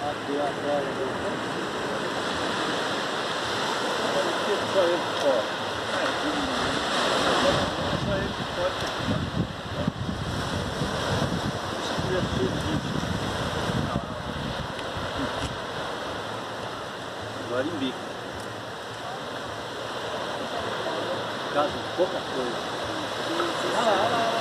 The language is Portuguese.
Aqui a praia do aqui só ele que pode. Só ele que pode. Isso aqui é tudo. Agora em bico. Caso pouca coisa.